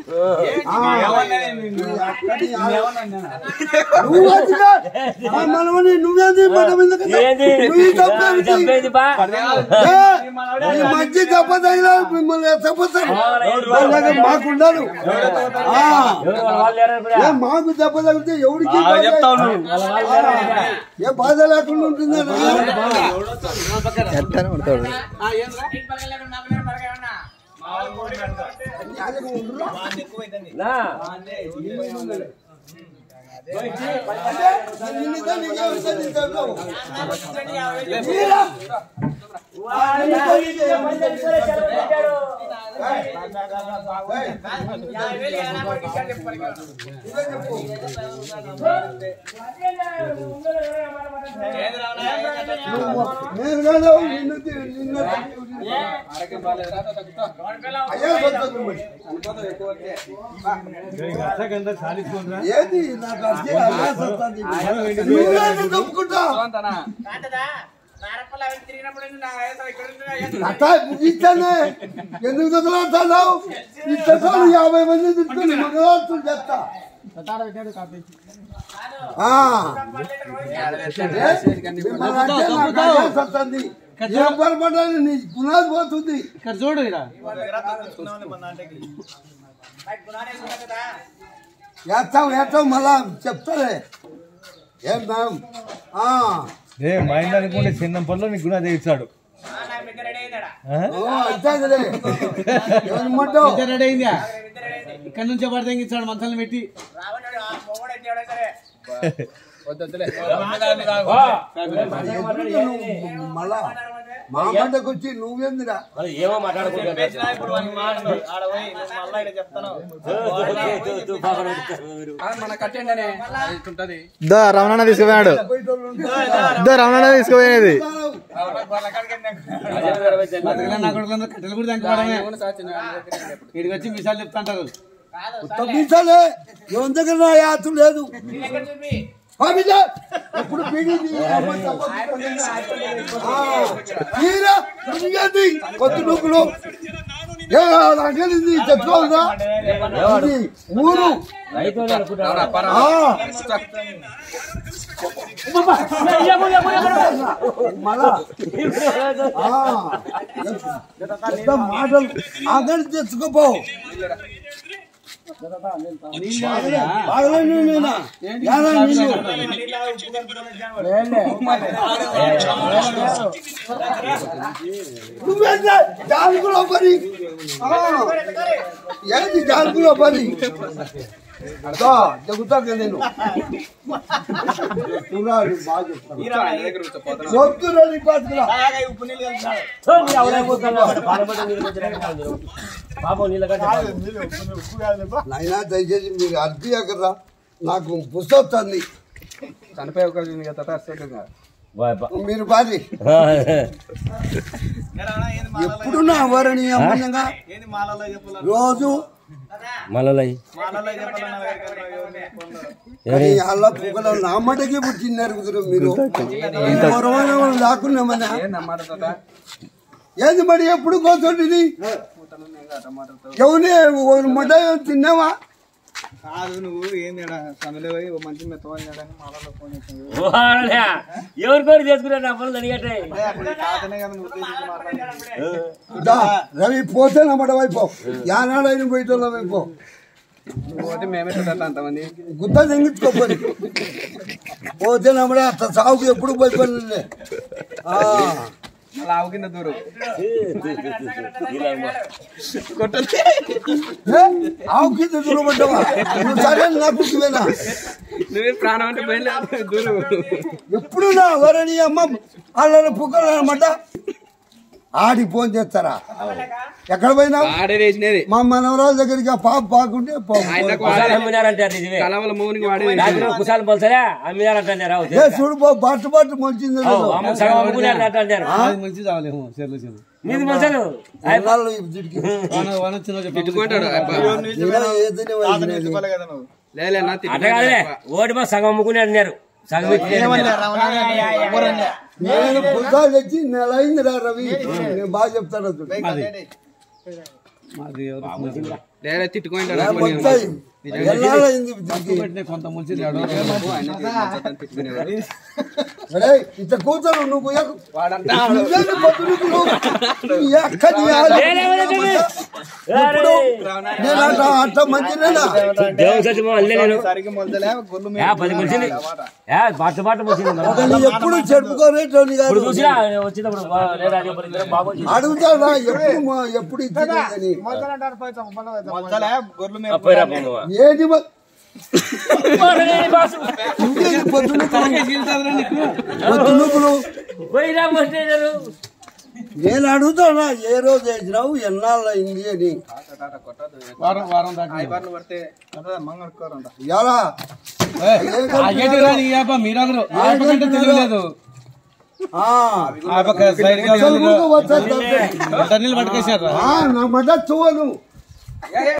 మనమని నువ్వేంది మంచి దెబ్బ తగిలా మిమ్మల్ని చెప్పతాను మాకుండదు మాకు దెబ్బ తగిలితే ఎవరికి ఏ బాధ లేకుండా ఉంటుంది ఏది నాకు ఇస్తానే ఎందుకు చదువుతావు ఇస్తాను 50 మంది తిట్టుకుని మంగళవారం చేస్తా ఏం పొరపడాలి నీ పునాది పోతుంది ఇక్కడ చూడు వేస్తాం మళ్ళా చెప్తాలే ఏం మేడం మైండ్ అనుకుంటే చిన్న పనులు నీకు గుణ తెచ్చాడు ఇక్కడ నుంచే పడితే ఇచ్చాడు మంచాలను పెట్టి మళ్ళా మా పంటకు వచ్చి నువ్వేందిరా ఏమో మాట్లాడుకుంటా రమణ తీసుకుపోయాడు రమణ తీసుకుపోయేది కట్టెలు కూడా దంకపోవడమే ఇక్కడికి వచ్చి మిసాలు చెప్తాంటారు మీసాలే ఎవరి దగ్గర యాత్ర లేదు ఎప్పుడు కొద్ది నూకులు చెప్పుకోవాలా ఊరు మాటలు ఆగడి తెచ్చుకోపో జాలుకులో పని ఏంటి జాలుకులో పని చెబుతా నేను నైనా దయచేసి మీరు అర్పియకరా నాకు పుస్తకాన్ని చనిపోయే అవకాశం మీరు బాధి ఎప్పుడు నా వరణి అమ్మంగా రోజు అలా పుగల నా మటకి పుట్టినారు కుదరు మీరు లేకున్నామన్నా ఏంది మరి ఎప్పుడు కోసండి ఎవరి మట తిన్నావా కాదు నువ్వు ఏంది సమయంలో మంచి ఎవరికోరు చేసుకున్నా పనులు అడిగట్టే రవి పోతే నమ్మట వైపో యానాడైన పోయిటోళ్ళ వైపో మేమే అంతమంది గుద్ద తెంగించుకోపోయి పోతే నమ్మడ అంత సాగుకు ఎప్పుడు పోయిపోలే ఆవు కింద దూరం ఆవు కింద దూరం పడ్డావా సరే నాకు నువ్వే ప్రాణం అంటే పోయినా దూరం ఎప్పుడు నా వరణి అమ్మ వాళ్ళ పుక్కలు అనమాట ఆడికి ఫోన్ చేస్తారా ఎక్కడ పోయినా మా మనవరాల దగ్గరికి ఆ పాప పాకుంటే చూడు బట్టు బట్టు మొలిచింది ఓడి మా సగం అమ్ముకుని అన్నారు నేను పుస్తకాలు తెచ్చి నెల అయింది రా రవి నేను బాగా చెప్తాను వస్తాయి. ఎన్నాళ్ళయింది దీనికి? కొంత ముంచి ఒరేయ్, ఇట్లా కూర్చోను నువ్వు నువ్వేంటి పొద్దునుకులు? నీ అక్క నీ ఆలు. ఎప్పుడు? నేను అట్లా మంచిదేనా? దేవుడు సచ్చి నేను సరిగ్గా మొదలే గొల్లు 10 వచ్చింది బాట బాట వచ్చింది ఒకళ్ళు ఎప్పుడు చెప్పుకోరేటోని కాదు. ఇప్పుడు చూసినా వచ్చినప్పుడు బాబు అడుగుతాడా ఎప్పుడు ఇచ్చిందని? మొదలే గొర్రెలు మేము ఏంటి ఇంకేంటి పొద్దునుకులు? నేను అడుగుతానా ఏ రోజు వేసినావు ఎన్నాళ్ళు అయింది అని? వారం దాకా పడితే మంగళకూరంట ఎలా మీరందరూ తెలియలేదు పట్టుకేశారు నా మధ్య చూవను